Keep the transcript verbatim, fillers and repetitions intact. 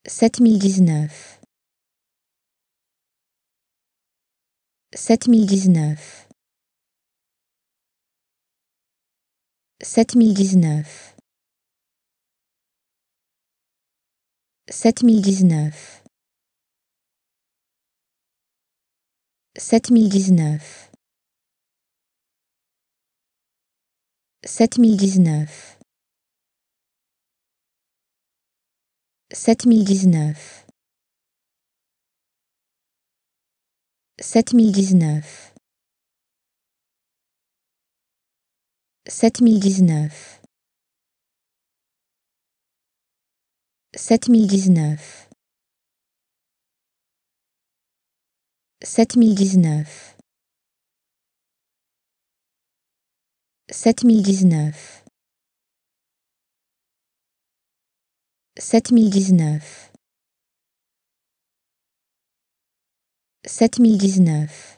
sept mille dix-neuf, sept mille dix-neuf, sept mille dix-neuf, sept mille dix-neuf, sept mille dix-neuf, sept mille dix-neuf, sept mille dix-neuf, sept mille dix-neuf, sept mille dix-neuf, sept mille dix-neuf, sept mille dix-neuf, sept mille dix-neuf, sept mille dix-neuf, sept mille dix-neuf,